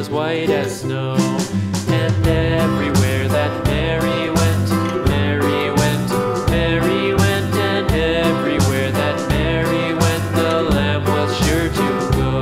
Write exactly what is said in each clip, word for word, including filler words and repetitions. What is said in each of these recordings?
was white as snow. And everywhere that Mary went, Mary went, Mary went, and everywhere that Mary went, the lamb was sure to go.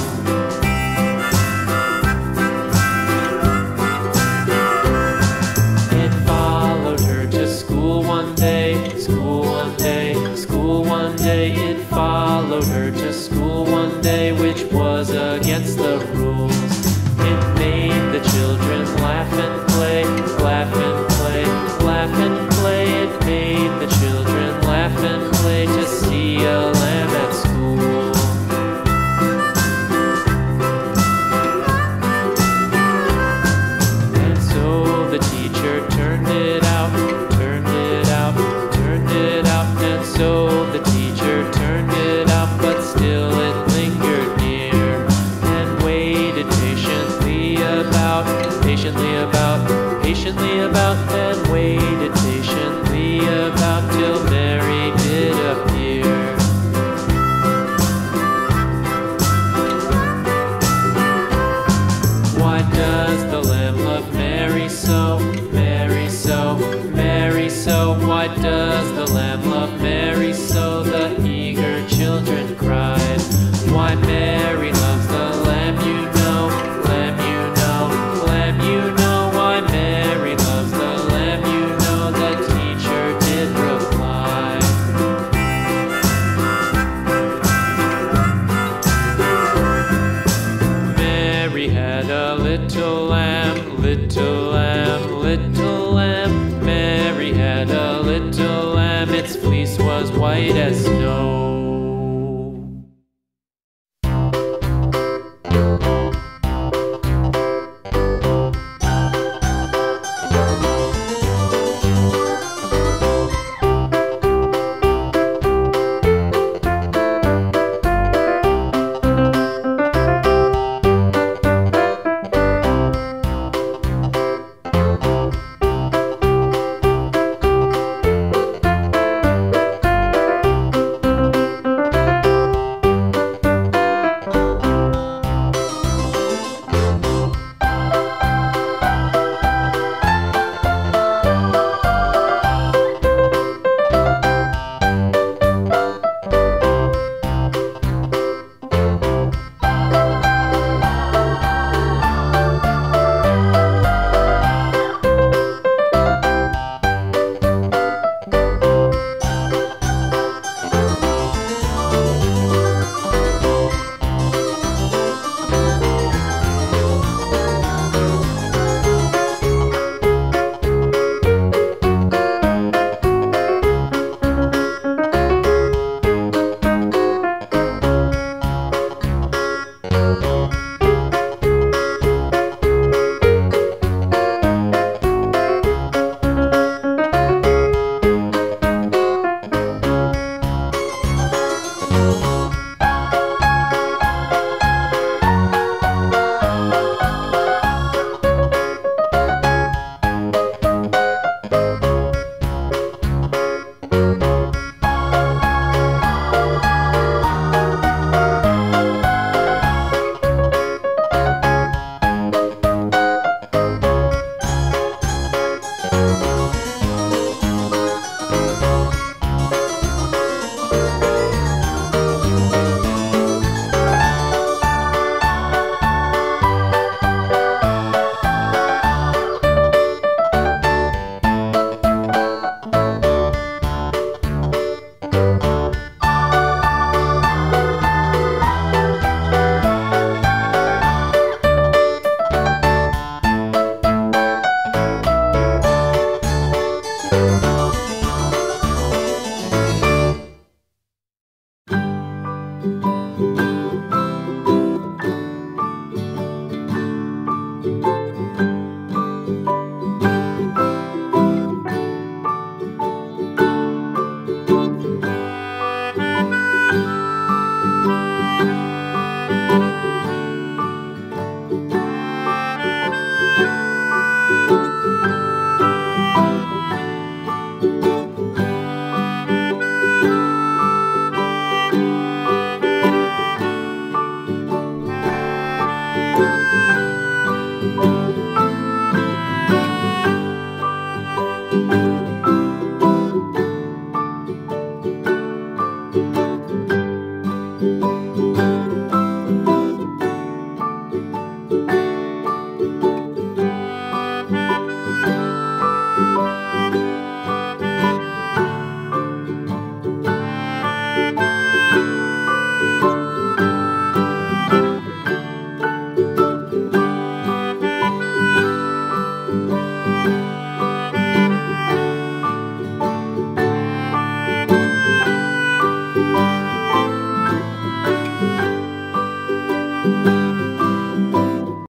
It followed her to school one day, school one day, school one day. It followed her to school one day, which was against the rules. It made the children laugh and play, laugh and play, laugh and play. It made the children laugh and play to see a lamb at school. And so the teacher turned it out, turned it out, turned it out. And so the teacher turned it out, but still it lingered near and waited patiently about, patiently about, patiently about, and waited patiently about till Mary did appear. Why does the lamb love Mary so, Mary so, Mary so? Why does the lamb love Mary so? The eager children cried. Why Mary loves the lamb, you know, lamb, you know, lamb, you know. Why Mary loves the lamb, you know, the teacher did reply. Mary had a little lamb, little lamb, little lamb. Mary had a little lamb, its fleece was white as snow.